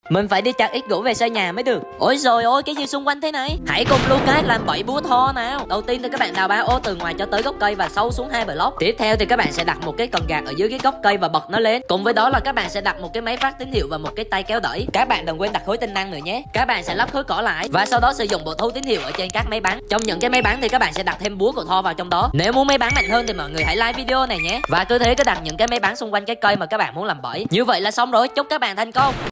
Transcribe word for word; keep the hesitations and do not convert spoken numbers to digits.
Mình phải đi chặt ít gỗ về xây nhà mới được. Ôi rồi ôi, cái gì xung quanh thế này? Hãy cùng Lucas làm bảy búa thô nào. Đầu tiên thì các bạn đào ba ô từ ngoài cho tới gốc cây và sâu xuống hai block. Tiếp theo thì các bạn sẽ đặt một cái cần gạt ở dưới cái gốc cây và bật nó lên. Cùng với đó là các bạn sẽ đặt một cái máy phát tín hiệu và một cái tay kéo đẩy. Các bạn đừng quên đặt khối tinh năng nữa nhé. Các bạn sẽ lắp khối cỏ lại và sau đó sử dụng bộ thu tín hiệu ở trên các máy bắn. Trong những cái máy bắn thì các bạn sẽ đặt thêm búa của Thor vào trong đó. Nếu muốn máy bắn mạnh hơn thì mọi người hãy like video này nhé. Và cứ thế cứ đặt những cái máy bắn xung quanh cái cây mà các bạn muốn làm bẫy. Như vậy là xong rồi. Chúc các bạn thành công.